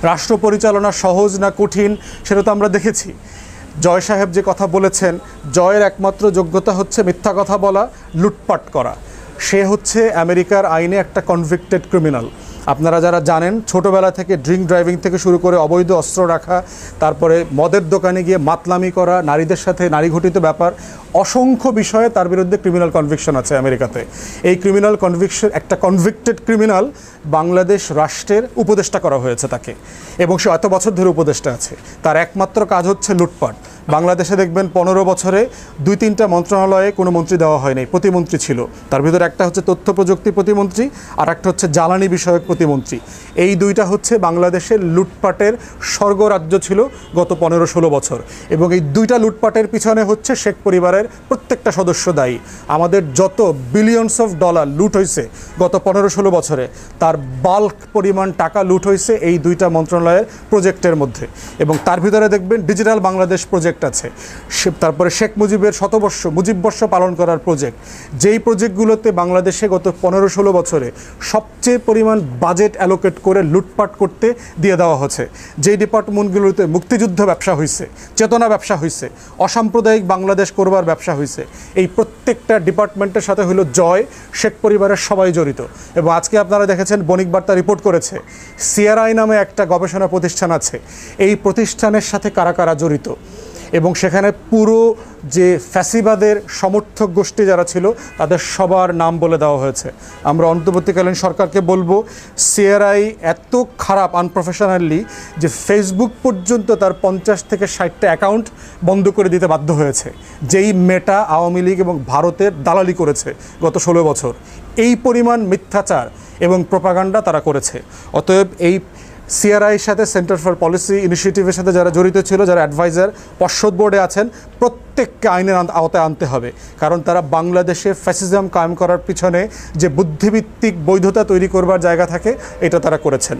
রাষ্ট্র পরিচালনা সহজ না কঠিন সেটা তো আমরা দেখেছি। জয় সাহেব যে কথা বলেছেন, জয়ের একমাত্র যোগ্যতা হচ্ছে মিথ্যা কথা বলা, লুটপাট করা। সে হচ্ছে আমেরিকার আইনে একটা কনভিক্টেড ক্রিমিনাল। আপনারা যারা জানেন, ছোটোবেলা থেকে ড্রিঙ্ক ড্রাইভিং থেকে শুরু করে অবৈধ অস্ত্র রাখা, তারপরে মদের দোকানে গিয়ে মাতলামি করা, নারীদের সাথে নারী ঘটিত ব্যাপার, অসংখ্য বিষয়ে তার বিরুদ্ধে ক্রিমিনাল কনভিকশন আছে আমেরিকাতে। এই ক্রিমিনাল কনভিকশন, একটা কনভিক্টেড ক্রিমিনাল বাংলাদেশ রাষ্ট্রের উপদেষ্টা করা হয়েছে তাকে, এবং সে এত বছর ধরে উপদেষ্টা আছে। তার একমাত্র কাজ হচ্ছে লুটপাট। বাংলাদেশে দেখবেন 15 বছরে 2-3টা মন্ত্রণালয়ে কোনো মন্ত্রী দেওয়া হয়নি, প্রতিমন্ত্রী ছিল। তার ভিতরে একটা হচ্ছে তথ্য প্রযুক্তি প্রতিমন্ত্রী, আর একটা হচ্ছে জ্বালানি বিষয়ক প্রতিমন্ত্রী। এই দুইটা হচ্ছে বাংলাদেশের লুটপাটের স্বর্গরাজ্য ছিল গত 15-16 বছর, এবং এই দুইটা লুটপাটের পিছনে হচ্ছে শেখ পরিবারের প্রত্যেকটা সদস্য দায়ী। আমাদের যত বিলিয়নস অফ ডলার লুট হয়েছে গত 15-16 বছরে, তার বাল্ক পরিমাণ টাকা লুট হয়েছে এই দুইটা মন্ত্রণালয়ের প্রজেক্টের মধ্যে। এবং তার ভিতরে দেখবেন ডিজিটাল বাংলাদেশ প্রজেক্ট আছে, তারপরে শেখ মুজিবের মুজিববর্ষ পালন করার প্রজেক্ট। যেই প্রজেক্টগুলোতে বাংলাদেশে গত 15-16 বছরে সবচেয়ে পরিমাণ বাজেট অ্যালোকেট করে লুটপাট করতে দিয়ে দেওয়া হচ্ছে, যেই ডিপার্টমেন্টগুলোতে মুক্তিযুদ্ধ ব্যবসা হয়েছে, চেতনা ব্যবসা হয়েছে, অসাম্প্রদায়িক বাংলাদেশ করবার ব্যবসা হয়েছে, এই প্রত্যেকটা ডিপার্টমেন্টের সাথে হলো জয়, শেখ পরিবারের সবাই জড়িত। এবং আজকে আপনারা দেখেছেন, বণিক বার্তা রিপোর্ট করেছে, সিআরআই নামে একটা গবেষণা প্রতিষ্ঠান আছে, এই প্রতিষ্ঠানের সাথে কারা কারা জড়িত। এবং সেখানে পুরো যে ফ্যাসিবাদের সমর্থক গোষ্ঠী যারা ছিল তাদের সবার নাম বলে দেওয়া হয়েছে। আমরা অন্তর্বর্তীকালীন সরকারকে বলবো, সিআরআই এত খারাপ আনপ্রফেশনালি যে ফেসবুক পর্যন্ত তার 50 থেকে 60টা অ্যাকাউন্ট বন্ধ করে দিতে বাধ্য হয়েছে, যেই মেটা আওয়ামী লীগ এবং ভারতের দালালি করেছে গত 16 বছর। এই পরিমাণ মিথ্যাচার এবং প্রোপাগান্ডা তারা করেছে। অতএব এই সিআরআইয়ের সাথে, সেন্টার ফর পলিসি ইনিশিয়েটিভের সাথে যারা জড়িত ছিল, যারা অ্যাডভাইজার পর্ষদ বোর্ডে আছেন, প্রত্যেককে আইনের আওতায় আনতে হবে। কারণ তারা বাংলাদেশে ফ্যাসিজম কায়েম করার পিছনে যে বুদ্ধিভিত্তিক বৈধতা তৈরি করবার জায়গা থাকে, এটা তারা করেছেন।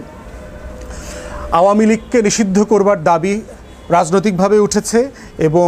আওয়ামী লীগকে নিষিদ্ধ করবার দাবি রাজনৈতিকভাবে উঠেছে এবং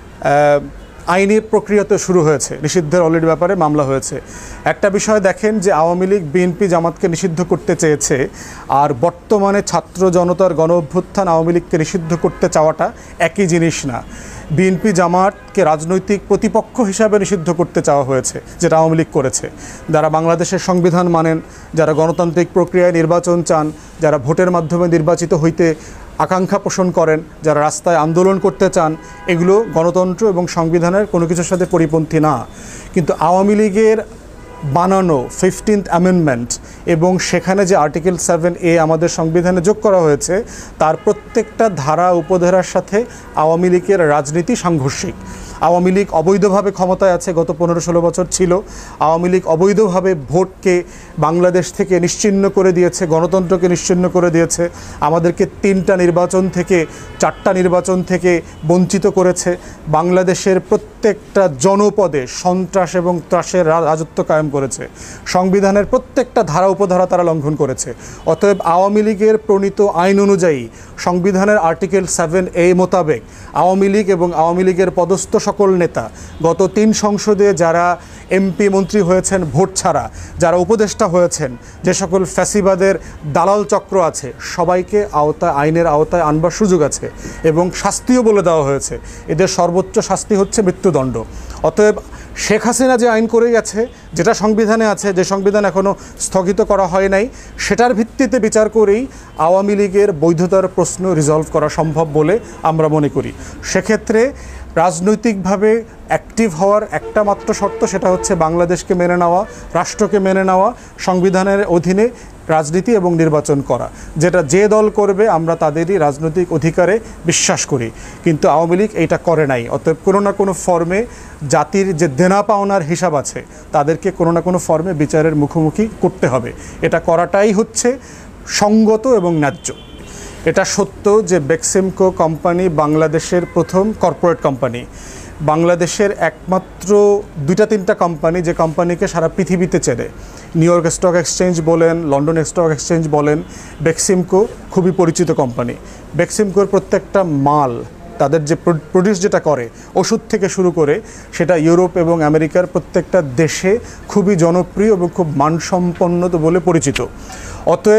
আইনি প্রক্রিয়াতে শুরু হয়েছে। নিষিদ্ধের অলরেডি ব্যাপারে মামলা হয়েছে। একটা বিষয় দেখেন যে আওয়ামী লীগ বিএনপি জামাতকে নিষিদ্ধ করতে চেয়েছে, আর বর্তমানে ছাত্র জনতার গণ অভ্যুত্থান আওয়ামী লীগকে নিষিদ্ধ করতে চাওয়াটা একই জিনিস না। বিএনপি জামাতকে রাজনৈতিক প্রতিপক্ষ হিসাবে নিষিদ্ধ করতে চাওয়া হয়েছে, যেটা আওয়ামী লীগ করেছে। যারা বাংলাদেশের সংবিধান মানেন, যারা গণতান্ত্রিক প্রক্রিয়ায় নির্বাচন চান, যারা ভোটের মাধ্যমে নির্বাচিত হইতে আকাঙ্ক্ষা পোষণ করেন, যারা রাস্তায় আন্দোলন করতে চান, এগুলো গণতন্ত্র এবং সংবিধানের কোনো কিছুর সাথে পরিপন্থী না। কিন্তু আওয়ামী লীগের বানানো 15th অ্যামেন্ডমেন্ট এবং সেখানে যে আর্টিকেল 7A আমাদের সংবিধানে যোগ করা হয়েছে, তার প্রত্যেকটা ধারা উপধারার সাথে আওয়ামী লীগের রাজনীতি সাংঘর্ষিক। আওয়ামী লীগ অবৈধভাবে ক্ষমতায় আছে, গত 15-16 বছর ছিল। আওয়ামী লীগ অবৈধভাবে ভোটকে বাংলাদেশ থেকে নিশ্চিহ্ন করে দিয়েছে, গণতন্ত্রকে নিশ্চিহ্ন করে দিয়েছে, আমাদেরকে 3টা নির্বাচন থেকে 4টা নির্বাচন থেকে বঞ্চিত করেছে। বাংলাদেশের প্রত্যেকটা জনপদে সন্ত্রাস এবং ত্রাসের রাজত্ব কায়েম করেছে। সংবিধানের প্রত্যেকটা ধারা উপধারা তারা লঙ্ঘন করেছে। অতএব আওয়ামী লীগের প্রণীত আইন অনুযায়ী সংবিধানের আর্টিকেল 7A মোতাবেক আওয়ামী লীগ এবং আওয়ামী লীগের পদস্থ সকল নেতা, গত 3 সংসদে যারা এমপি মন্ত্রী হয়েছেন ভোট ছাড়া, যারা উপদেষ্টা হয়েছেন, যে সকল ফ্যাসিবাদের দালাল চক্র আছে, সবাইকে আইনের আওতায় আনবার সুযোগ আছে এবং শাস্তিও বলে দেওয়া হয়েছে। এদের সর্বোচ্চ শাস্তি হচ্ছে মৃত্যুদণ্ড। অতএব শেখ হাসিনা যে আইন করে গেছে, যেটা সংবিধানে আছে, যে সংবিধান এখনও স্থগিত করা হয় নাই, সেটার ভিত্তিতে বিচার করেই আওয়ামী লীগের বৈধতার প্রশ্ন রিজলভ করা সম্ভব বলে আমরা মনে করি। সেক্ষেত্রে রাজনৈতিকভাবে অ্যাক্টিভ হওয়ার একটা মাত্র শর্ত, সেটা হচ্ছে বাংলাদেশকে মেনে নেওয়া, রাষ্ট্রকে মেনে নেওয়া, সংবিধানের অধীনে রাজনীতি এবং নির্বাচন করা। যেটা যে দল করবে আমরা তাদেরই রাজনৈতিক অধিকারে বিশ্বাস করি, কিন্তু আওয়ামী লীগ এইটা করে নাই। অতএব কোনো না কোনো ফর্মে জাতির যে দেনা পাওনার হিসাব আছে, তাদেরকে কোনো না কোনো ফর্মে বিচারের মুখোমুখি করতে হবে। এটা করাটাই হচ্ছে সঙ্গত এবং ন্যায্য। এটা সত্য যে বেক্সিমকো কোম্পানি বাংলাদেশের প্রথম কর্পোরেট কোম্পানি। বাংলাদেশের একমাত্র 2-3টা কোম্পানি যে কোম্পানিকে সারা পৃথিবীতে চেনে, নিউ ইয়র্ক স্টক এক্সচেঞ্জ বলেন, লন্ডন স্টক এক্সচেঞ্জ বলেন, বেক্সিমকো খুবই পরিচিত কোম্পানি। বেক্সিমকোর প্রত্যেকটা মাল, তাদের যে প্রডিউস যেটা করে, ওষুধ থেকে শুরু করে, সেটা ইউরোপ এবং আমেরিকার প্রত্যেকটা দেশে খুবই জনপ্রিয় এবং খুব মানসম্পন্ন বলে পরিচিত। অতএব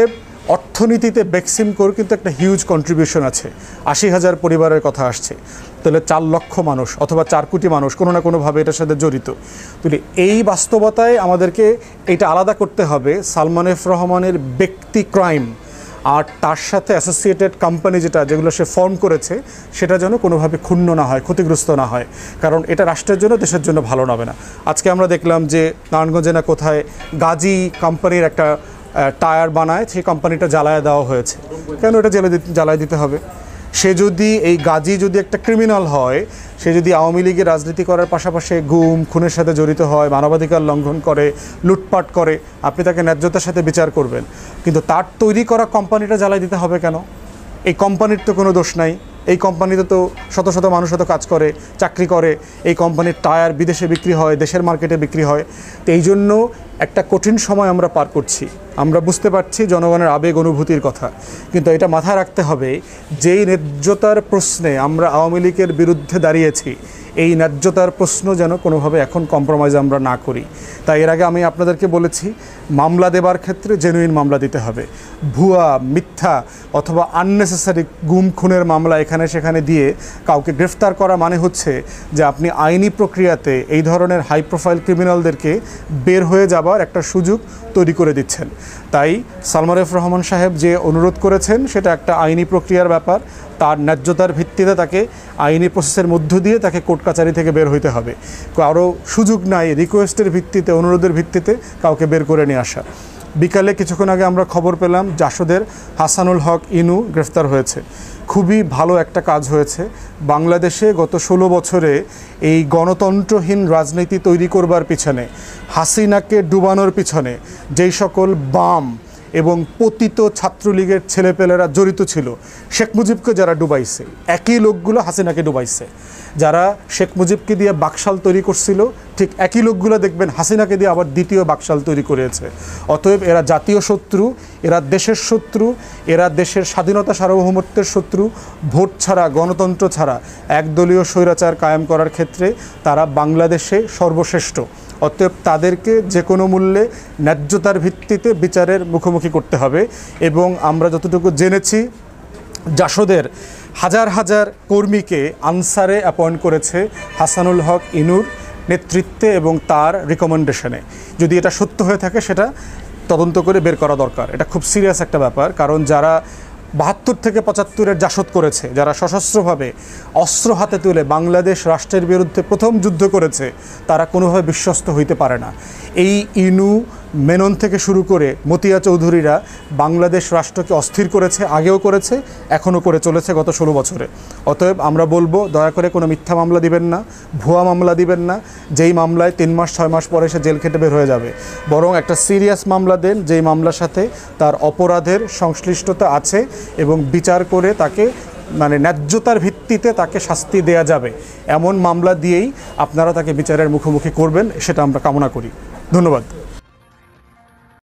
অর্থনীতিতে বেক্সিমকোর কিন্তু একটা হিউজ কন্ট্রিবিউশন আছে। ৮০,০০০ পরিবারের কথা আসছে, তাহলে ৪ লক্ষ মানুষ অথবা ৪ কোটি মানুষ কোনো না কোনোভাবে এটার সাথে জড়িত। তাহলে এই বাস্তবতায় আমাদেরকে এটা আলাদা করতে হবে সালমান এফ রহমানের ব্যক্তি ক্রাইম আর তার সাথে অ্যাসোসিয়েটেড কোম্পানি যেগুলো সে ফর্ম করেছে সেটা যেন কোনোভাবে ক্ষুণ্ণ না হয়, ক্ষতিগ্রস্ত না হয়, কারণ এটা রাষ্ট্রের জন্য, দেশের জন্য ভালো হবে না। আজকে আমরা দেখলাম যে নারায়ণগঞ্জে না কোথায় গাজী কোম্পানির একটা টায়ার বানায়, সেই কোম্পানিটা জ্বালায় দেওয়া হয়েছে। কেন এটা জ্বালায় দিতে হবে? সে যদি এই গাজী যদি একটা ক্রিমিনাল হয়, সে যদি আওয়ামী লীগের রাজনীতি করার পাশাপাশি গুম খুনের সাথে জড়িত হয়, মানবাধিকার লঙ্ঘন করে, লুটপাট করে, আপনি তাকে ন্যায্যতার সাথে বিচার করবেন। কিন্তু তার তৈরি করা কোম্পানিটা জ্বালায় দিতে হবে কেন? এই কোম্পানির তো কোনো দোষ নাই। এই কোম্পানিতে তো শত শত মানুষ হয়তো কাজ করে, চাকরি করে। এই কোম্পানির টায়ার বিদেশে বিক্রি হয়, দেশের মার্কেটে বিক্রি হয়। তো এই জন্য একটা কঠিন সময় আমরা পার করছি। আমরা বুঝতে পারছি জনগণের আবেগ অনুভূতির কথা, কিন্তু এটা মাথায় রাখতে হবে যেই ন্যায্যতার প্রশ্নে আমরা আওয়ামী লীগের বিরুদ্ধে দাঁড়িয়েছি, এই ন্যায্যতার প্রশ্ন যেন কোনোভাবে এখন কম্প্রোমাইজ আমরা না করি। তাই এর আগে আমি আপনাদেরকে বলেছি, মামলা দেবার ক্ষেত্রে জেনুইন মামলা দিতে হবে। ভুয়া, মিথ্যা অথবা আননেসেসারি গুম খুনের মামলা এখানে সেখানে দিয়ে কাউকে গ্রেফতার করা মানে হচ্ছে যে আপনি আইনি প্রক্রিয়াতে এই ধরনের হাই প্রোফাইল ক্রিমিনালদেরকে বের হয়ে যাবার একটা সুযোগ তৈরি করে দিচ্ছেন। তাই সালমান এফ রহমান সাহেব যে অনুরোধ করেছেন সেটা একটা আইনি প্রক্রিয়ার ব্যাপার। তার ন্যায্যতার ভিত্তিতে তাকে আইনি প্রসেসের মধ্য দিয়ে তাকে কোর্ট কাছারি থেকে বের হইতে হবে। কারো সুযোগ নাই রিকোয়েস্টের ভিত্তিতে, অনুরোধের ভিত্তিতে কাউকে বের করে নিয়ে আসা। বিকালে কিছুক্ষণ আগে আমরা খবর পেলাম জাসদের হাসানুল হক ইনু গ্রেফতার হয়েছে। খুবই ভালো একটা কাজ হয়েছে। বাংলাদেশে গত ১৬ বছরে এই গণতন্ত্রহীন রাজনীতি তৈরি করবার পিছনে, হাসিনাকে ডুবানোর পিছনে যেই সকল বাম এবং পতিত ছাত্রলীগের ছেলেপেলেরা জড়িত ছিল, শেখ মুজিবকে যারা ডুবাইছে, একই লোকগুলো হাসিনাকে ডুবাইছে। যারা শেখ মুজিবকে দিয়ে বাকশাল তৈরি করছিল, ঠিক একই লোকগুলো দেখবেন হাসিনাকে দিয়ে আবার দ্বিতীয় বাকশাল তৈরি করেছে। অতএব এরা জাতীয় শত্রু, এরা দেশের শত্রু, এরা দেশের স্বাধীনতা সার্বভৌমত্বের শত্রু। ভোট ছাড়া, গণতন্ত্র ছাড়া একদলীয় স্বৈরাচার কায়েম করার ক্ষেত্রে তারা বাংলাদেশে সর্বশ্রেষ্ঠ। অতএব তাদেরকে যে কোনো মূল্যে ন্যায্যতার ভিত্তিতে বিচারের মুখোমুখি করতে হবে। এবং আমরা যতটুকু জেনেছি, জাসদের হাজার হাজার কর্মীকে আনসারে অ্যাপয়েন্ট করেছে হাসানুল হক ইনুর নেতৃত্বে এবং তার রিকমেন্ডেশনে। যদি এটা সত্য হয়ে থাকে সেটা তদন্ত করে বের করা দরকার। এটা খুব সিরিয়াস একটা ব্যাপার, কারণ যারা ৭২ থেকে ৭৫-এর জাসদ করেছে, যারা সশস্ত্রভাবে অস্ত্র হাতে তুলে বাংলাদেশ রাষ্ট্রের বিরুদ্ধে প্রথম যুদ্ধ করেছে, তারা কোনোভাবে বিশ্বস্ত হইতে পারে না। এই ইনু, মেনন থেকে শুরু করে মতিয়া চৌধুরীরা বাংলাদেশ রাষ্ট্রকে অস্থির করেছে, আগেও করেছে, এখনও করে চলেছে গত ১৬ বছরে। অতএব আমরা বলবো, দয়া করে কোনো মিথ্যা মামলা দিবেন না, ভুয়া মামলা দিবেন না, যেই মামলায় ৩ মাস ৬ মাস পরে সে জেল খেটে বের হয়ে যাবে। বরং একটা সিরিয়াস মামলা দেন, যেই মামলার সাথে তার অপরাধের সংশ্লিষ্টতা আছে এবং বিচার করে তাকে ন্যায্যতার ভিত্তিতে তাকে শাস্তি দেয়া যাবে, এমন মামলা দিয়েই আপনারা তাকে বিচারের মুখোমুখি করবেন, সেটা আমরা কামনা করি। ধন্যবাদ।